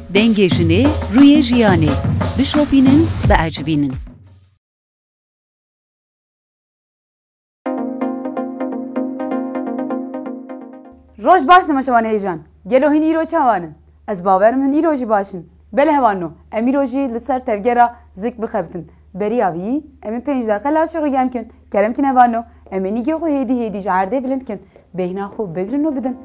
دنگژنی روی جیانی بشوپینن و عجبینن. روش باش نماشوان هیجان. گلو هین ایرو چوانن. از باورم هین ایروجی باشن. بله هوانو. امیروجی لسر تفجرا زک بخبتن. بری آوی. امی 5 دقیقه لاشه گرم کن. کرم کن هوانو. امی نیگه خو هیدی جارده بلند کن. بهنا خوب بگرن و بدن.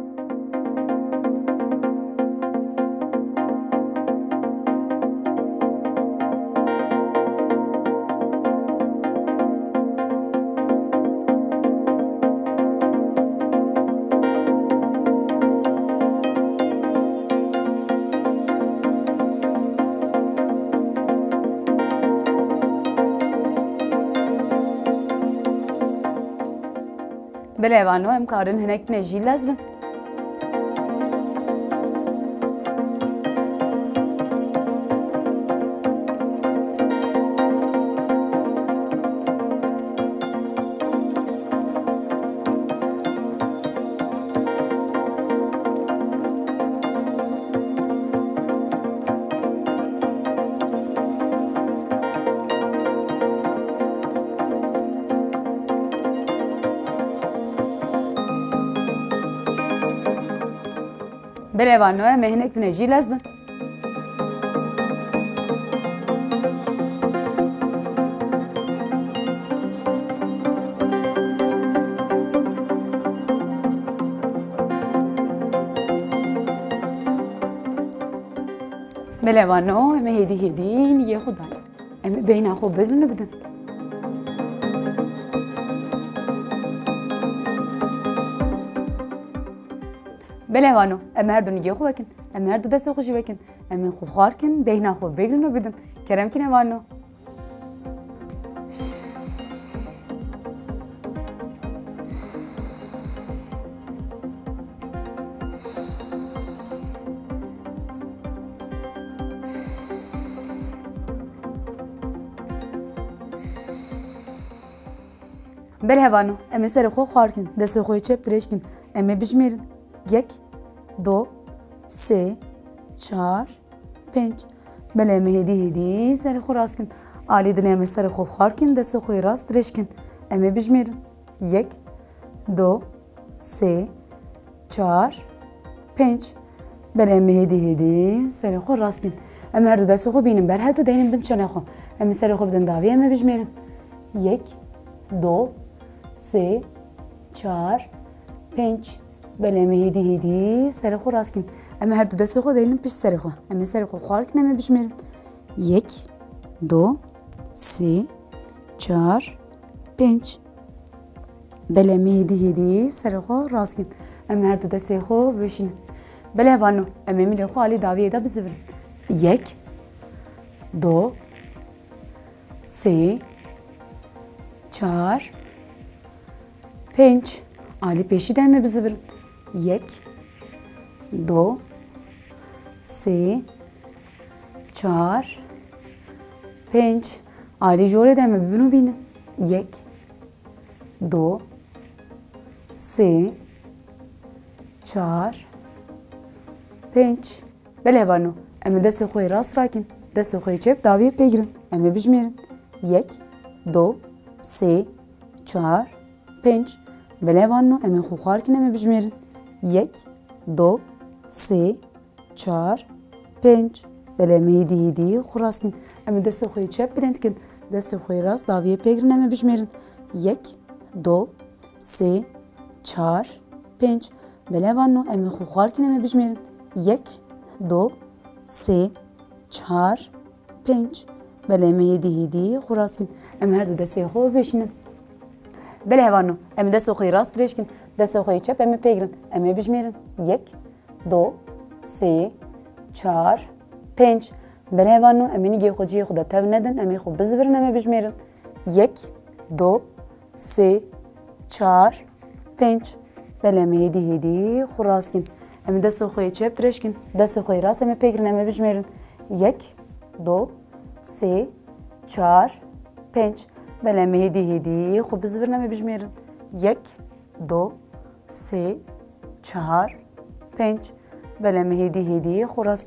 بله وانو هم کارن هنک نجیل لازم. بله وانو هم هنک نجیل لازم. بله وانو هم هدی نیه خدای. هم بین خوب بدن بدن. بله وانو ام هر دو نیگه خوب کن ام هر دو دست خوشی بکن ام خوب خار کن بهنا خوب بگیرن و بدن کرم کنه وانو بله وانو ام سر خوب خار کن دست خوی چپ درش کن ام بجمیرن 1 2 3 4 5 بله هدی سر خو راست کن عالی دنیا سر خو خار کن دست خوی راست درش کن ام بجمیرن 1 2 3 4 5 بله هدی سر خو راست کن ام هر دو دست خو بینم بر هر دو دینم بنشانه خو ام سر خو بدن داوی ام بجمیرن 1 2 3 4 5 بله هدی سر خو راست کن اما هر دو دست خو دینم پیش سر خو اما سر خو خار کن اما بشمیرن 1 2 3 4 5 بله هدی سر خو راست کن اما هر دو دست خو بشین بله وانو اما میره خو علی داویه دا بزورن 1 2 3 4 5 علی پیشی دایمه بزورن 1 2 3 4 5 عالی جوره دایمه ببینو بینن 1 2 3 4 5 بله وانو اما دست خوی راست راکن دست خوی چپ داویه پیگرن اما بجمیرن 1 2 3 4 5 بله وانو اما خو خار کن اما بجمیرن 1 2 3 4 5 بله هدی خراس کن اما دست خوی چپ بلند کن دست خوی راست داویه پیگرن اما بجمیرن 1 2 3 4 5 بله وانو اما خو خار کن اما بجمیرن 1 2 3 4 5 بله هدی خراس کن اما هر دو دست خو بشینن بله وانو اما دست خوی راست درش کن دست خوی چپ اما پیگرن اما بجمیرن 1 2 3 4 5 بله وانو اما نیگه خوجی خدا تب ندن اما خو بزورن اما بجمیرن 1 2 3 4 5 بله هدی خو راست کن اما دست خوی چپ درش کن دست خوی راست اما پیگرن اما بجمیرن 1 2 3 4 5 بله هدی خو بزورن اما بجمیرن 1 2 3 4 5 بله هدی خو راست کن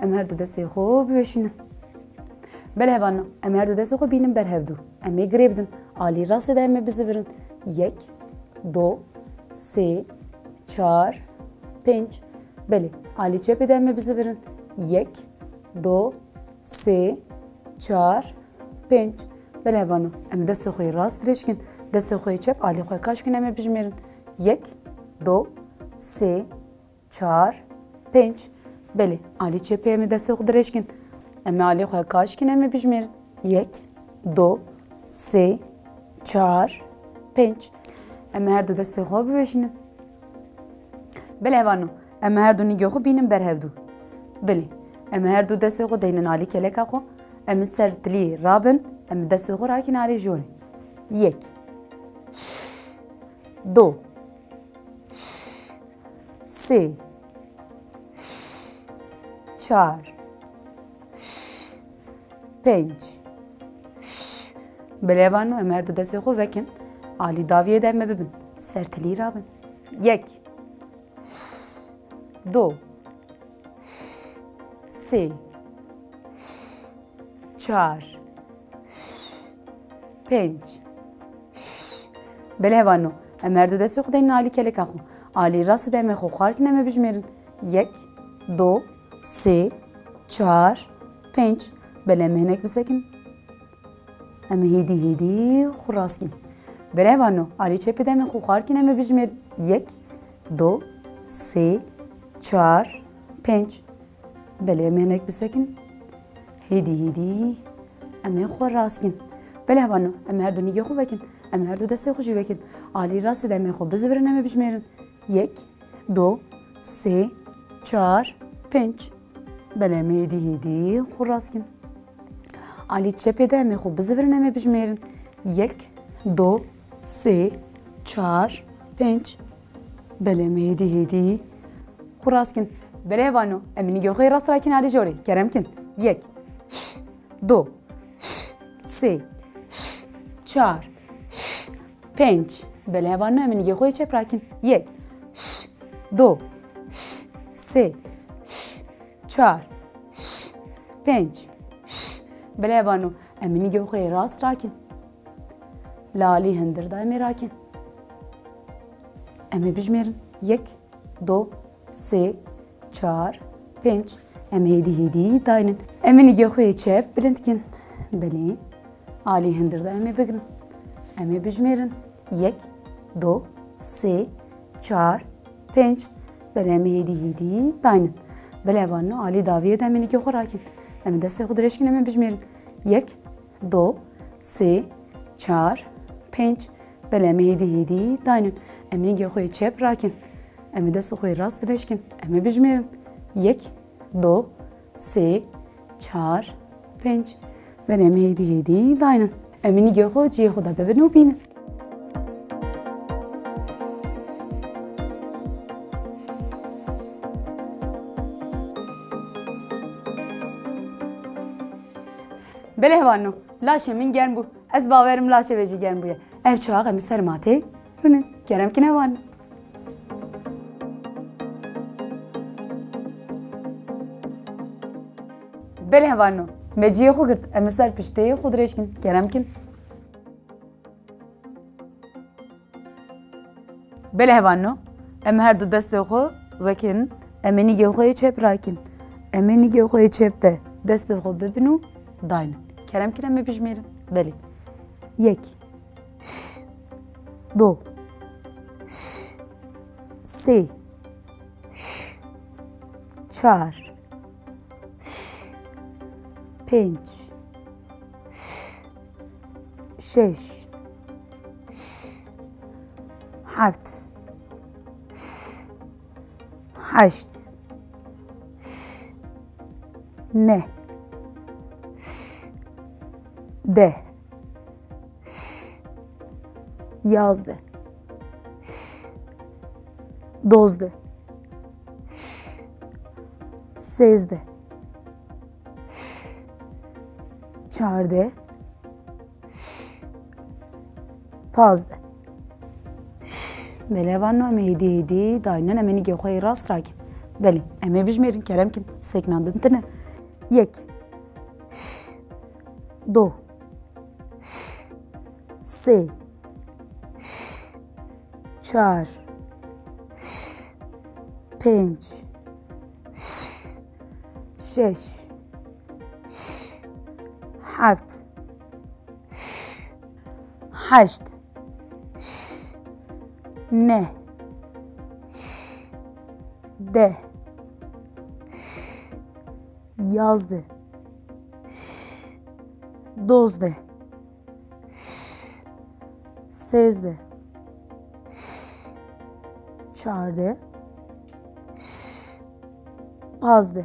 ام هر دو دستی خو بوشینن بله هوانو ام هر دو دستی خو بینم بر هفدو امی گریبدن آلی راست ده امی بزورن یک دو سه چهار پنج بله آلی چپ ده امی بزورن یک دو سه چهار پنج بله هوانو ام دست خوی راست ریشکن دست خوی چپ آلی خوی کاش کن امی بجمیرن یک دو سه چهار پنج بله آلی چپ امی دست خود ریشکن امی آلی خوی کاش کن امی بجمیرن یک دو سه چهار پنج امی هر دو دست خوی بوشینن بله هوانو امی هر دو نیگه خو بینم بر هفدو بله امی هر دو دست خو دینن آلی کلک خو امی سرتلی رابن امی دست خو راکن آلی جونی یک دو سه چهار پنج بله هوانو امی هر دو دست خو وکن آلی داویه ده امی ببین سرتلی رابن یک دو سه چهار پنج بله هوانو ام هر دو دست خود این آلی کلک خو آلی راست دم خو خارک نمی بجمیرن یک دو سه چهار پنج بله ام هنک بسکن ام هیدی خو راست کن بله هوانو آلی چپ دم خو خارک نمی بجمیر یک دو سه چهار پنج بله ام هنک بسکن هیدی ام خو راست کن بله هوانو ام هر دو نیگه خو وکن ام هر دو دست خو جو وکن آلی راست دم خو بزورن ام بجمیرن یک دو سه چهار پنج بله ام هیدی خو راست کن آلی چپ دم خو بزورن ام بجمیرن یک دو سه چهار پنج بله ام هیدی خو راست کن بله هوانو ام نیگه خو راست راکن آلی جوری کرم کن یک دو سه چهار پنج بله هوانو ام نیگه خو چپ راکن یک دو سه چهار پنج بله هوانو ام نیگه خو راست راکن لالی هندر دائمی راکن ام بجمیرن یک دو سه چهار پنج ام هیدی داینن ام نیگه خو چپ بلند کن بله آلی هندر دائمی بگرن ام بجمیرن یک دو سه چهار پنج بله ام هیدی داینن بله هوانو آلی داویه ام نیگه خو راکن ام دست خود ریشکن ام بجمیرن یک دو سه چهار پنج بله ام هیدی داینن ام نیگه خو چپ راکن ام دست خو راست ریشکن ام بجمیرن یک دو سه چهار پنج بله ام هیدی داینن ام نیگه خو جی خدا ببینو بینن بله هوانو لاشه من گرم بو از باورم لاشه بجی گرم بویه ev çağı emi sermatê rûnin geremkin ewan belê hevano me ciyê xwe girt em ser pişteyê xwe dirêjkin geremkin belê hevano em her du destê xwe vekin em ê nîgê xwe yê çêp rakin em ê nîgê xwe yê çêp de destê xwe bibin û daynin geremkin em ê bijmêrin belê yek دو سه چهار پنج شش هفت هشت نه ده یازده دوزده سیزده چهارده پازده بله وانو امی هیدی داینن امی نگه خوی راست راکن بله اما بجمرین کرم کن سکناندن تنه یک دو سه چهار پنج شش هفت هشت نه ده یازده دوزده سیزده چهارده پازده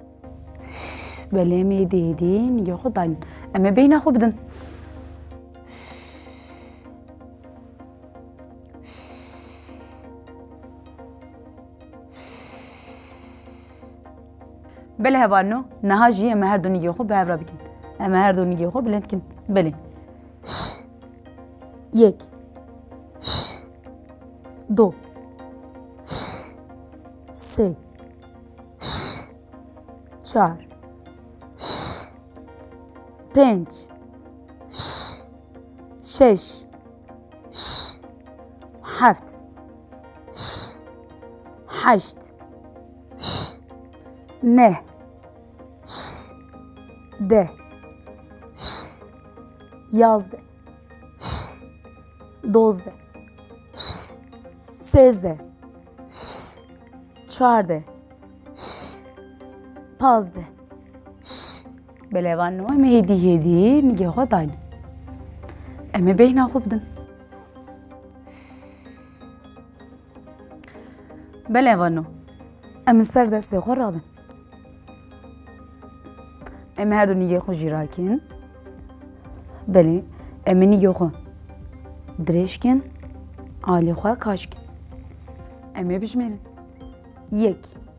بله می دیدین یا خود دارین اما بین خوب بدن بله هوانو نهاجی اما هر دونی خوب به هفرا بکن اما هر دونی خوب بلند کن بله یک دو سه چهار پنج شش هفت هشت نه ده یازده دوزده سیزده چهارده پازده بله وانو اما هدی نگه ها داین اما بینا خوب دن بله وانو اما سر دسته خور رابن اما هر دو نگه خو جیرا کن بله اما نگه خو درش کن آلی خواه کاش کن اما بجمرین یک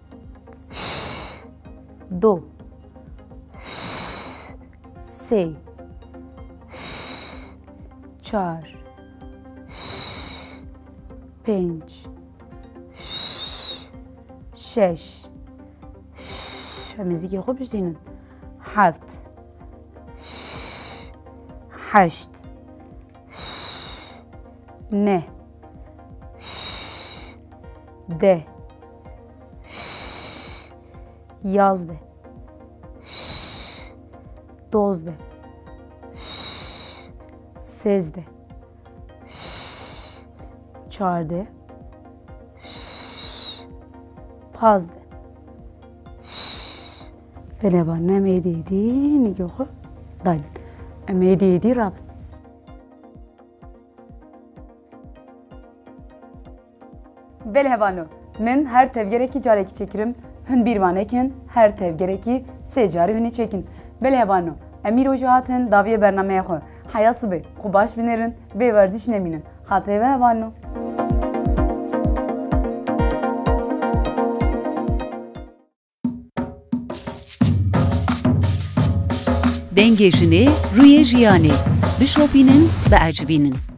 دو سه چهار پنج شش همزی خوب بجدینن هفت هشت نه ده یازده دوزده سیزده چهارده پازده بله با نمیدیدی نگه خود داین امیدیدی رابط بله هوانو من هر تevgereki careki çekirim hün bir vanekin her tevgereki se cari hünü çekin bele hevano emir ojahatın daviye bernameye xo hayası be xubaş binerin be verziş neminin xatre ve hevano دنگژنی روی ژیانی بشوپینن و اجبینن